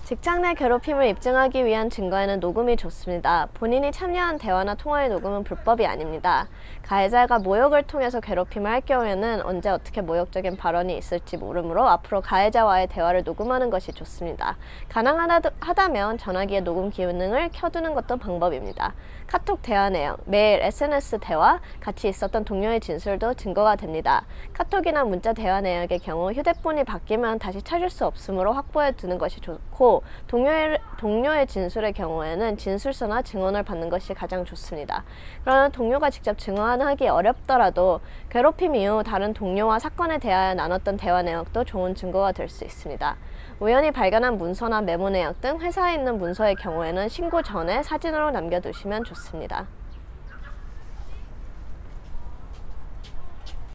직장 내 괴롭힘을 입증하기 위한 증거에는 녹음이 좋습니다. 본인이 참여한 대화나 통화의 녹음은 불법이 아닙니다. 가해자가 모욕을 통해서 괴롭힘을 할 경우에는 언제 어떻게 모욕적인 발언이 있을지 모르므로 앞으로 가해자와의 대화를 녹음하는 것이 좋습니다. 가능하다면 전화기의 녹음 기능을 켜두는 것도 방법입니다. 카톡 대화 내용, 메일, SNS 대화, 같이 있었던 동료의 진술도 증거가 됩니다. 카톡이나 문자 대화 내역의 경우 휴대폰이 바뀌면 다시 찾을 수 없으므로 확보해 두는 것이 좋고, 동료의 진술의 경우에는 진술서나 증언을 받는 것이 가장 좋습니다. 그러나 동료가 직접 증언하기 어렵더라도 괴롭힘 이후 다른 동료와 사건에 대하여 나눴던 대화 내역도 좋은 증거가 될 수 있습니다. 우연히 발견한 문서나 메모 내역 등 회사에 있는 문서의 경우에는 신고 전에 사진으로 남겨두시면 좋습니다.